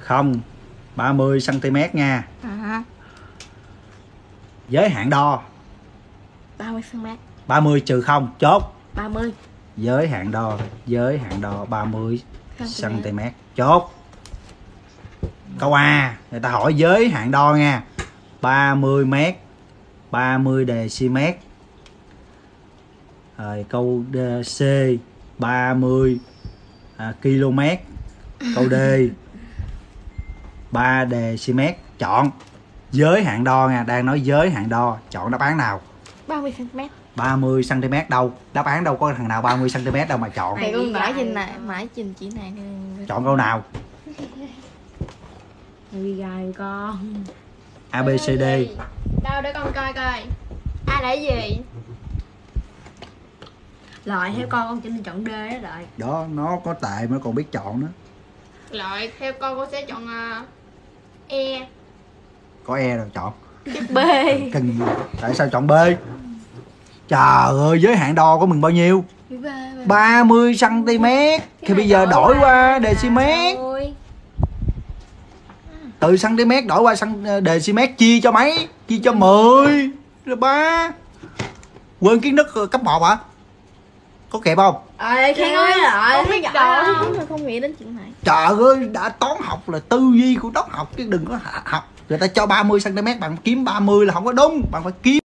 Không, 30 cm nha. Giới hạn đo 30 cm. 30 trừ 0 chốt. 30. Giới hạn đo 30 cm chốt. Câu A, người ta hỏi giới hạn đo nha. 30 m, 30 dm. Rồi câu C 30 km. Câu D 3 dm. Chọn giới hạn đo nha, đang nói giới hạn đo, chọn đáp án nào? 30 cm. 30 cm đâu? Đáp án đâu có thằng nào 30 cm đâu mà chọn. Thì con mãi trình chỉ này nên... Chọn câu nào? Đi gai con. A B C D. Đâu để con coi coi. A là gì? Loại theo con chỉ chọn D đó rồi. Đó, nó có tệ mà còn biết chọn nữa. Loại theo con sẽ chọn E. Có E rồi chọn. Tiếp B. Cần gì? Tại sao chọn B? Trời ơi, giới hạn đo của mình bao nhiêu? 30 cm. Thì bây giờ đổi qua dm. Từ cm đổi qua dm chia cho mấy? Chia cho 10 rồi 3. Quên kiến thức cấp 1 hả? Có kịp không? Khi nói lại không biết đâu. Không nghĩ đến chuyện này. Trời ơi, đã toán học là tư duy của toán học chứ đừng có học. Người ta cho 30 cm bạn kiếm 30 là không có đúng, bạn phải kiếm